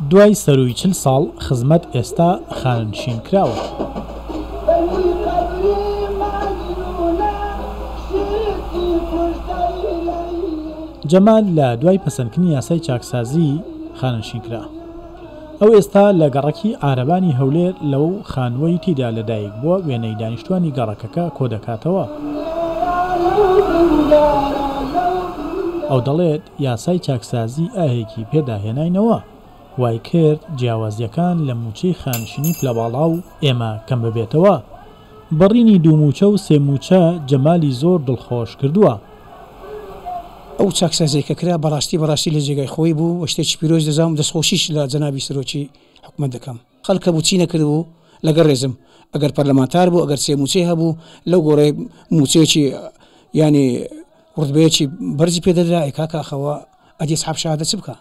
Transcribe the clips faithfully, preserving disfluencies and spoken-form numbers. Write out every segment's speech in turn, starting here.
دوای سەرووی چل ساڵ خزمەت ئێستا خانشین کراوە. جەمال لە دوای پەسەندکردنی یاسای چاکسازی خانشین کرا. ئەو ئێستا لە گەڕەکی ئارەبانی هەولێر لەو خانووی تیدا لەدایک بووە وێنەی دانیشتوانی گەڕەکەکە کۆ دەکاتەوە. ئەو دەڵێت یاسای چاکسازی ئاهێکی پێداهێناینەوە وای کرد جیاوازیەکان لە موچەی خانشینی پلەباڵا و ئێمە کەم ببێتەوە. بەڕینی دوو موچە و سێ موچە جەمالی زۆر دڵخۆش کردووە. ئەو چاکسازی کە کرا بەڕاستی بەڕاستی لە جێگای خۆی بوو شتێکی پیرۆز دەزانم دەستخۆشیش لە جەنابی سەرۆکی حکوومەت دەکەم. خەڵکە بوو چی نەکردبوو لەگەڵ ڕێزم ئەگەر پەرلەمانتار بوو ئەگەر سێ موچەی هەبوو لەو گۆڕێ موچەیەکی ینی ڕوتبەیەکی بەرزی پێدەدرا ئەی کاکە ئەخەوە ئەدی ئەسحاب شەهادە چ بکە.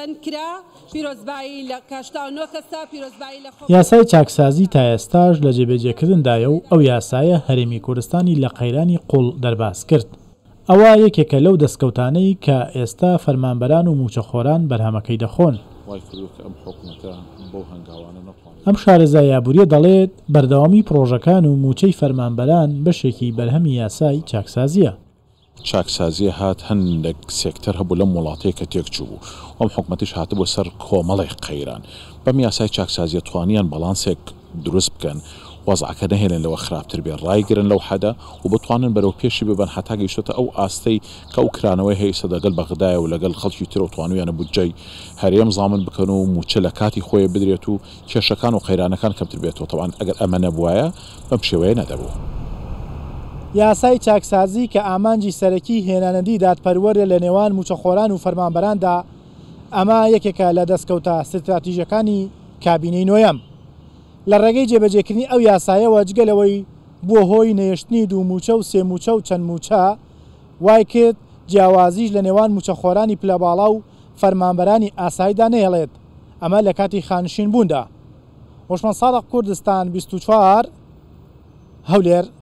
یاسای چاکسازی تا ئێستاش لە جێبەجێکردندایە و ئەو یاسایە هەرێمی کوردستانی لە قەیرانی قوڵ دەرباس کرد. ئەوە یەکێکە لەو دەستکەوتانەی کە ئێستا فەرمانبەران و موچەخۆران بەرهەمەکەی دەخۆن. ئەم شارەزای یابووریە دەڵێت بەردەوامی پرۆژەکان و موچەی فەرمانبەران بەشێکی بەرهەمی یاسای چاکسازیە. چاکسازیە هات هەندێک سێکتەر هەبوو لەم وڵاتەیە کە تێکچوو بوو. ئەم حکوومەتیش هاتبوو سەر کۆمەڵی قەیران. بەم یاسای چاکسازیە توانیان بەڵانسێک دروست بکەن وەزعەکە نەهێنن لەوە خراپتر بێ ڕایگرن لەو حەدە و بتوانن بەرەو پێشی ببن هەتا گەیشتە ئەو ئاستەی کە ئەو کرانەوەی هەیسە دەگەل بەغدایە و لەگەڵ خەڵکی تر و توانویانە بودجەی هەرێم زامن بکەن و موچە لە کاتی خۆی بدرێت و کێشەکان و قەیرانەکان کەمتر بێتەوە. تەوان ئەگەر ئەمە نەبوایە بەم شێوەیە نەدەبوو. یاسای چاکسازی کە ئامانجی سەرەکی هێنانەدی دادپەروەرە لە نێوان موچەخۆران و فەرمانبەراندا ئەمە یەکێکە لە دەستکەوتە ستراتیژەکانی کابینەی نۆیەم. لە ڕێگەی جێبەجێکردنی ئەو یاسایەوە جگەلەوەی بووە هۆی نەیشتنی دوو موچە و سێ موچە و چەند موچە وای کرد جیاوازیش لە نێوان موچەخۆرانی پلەباڵا و فەرمانبەرانی ئاساییدا نەهێڵێت. ئەمە لە کاتی خانشین بووندا. وشمان ساڵق کوردستان بیست و چوار هەولێر.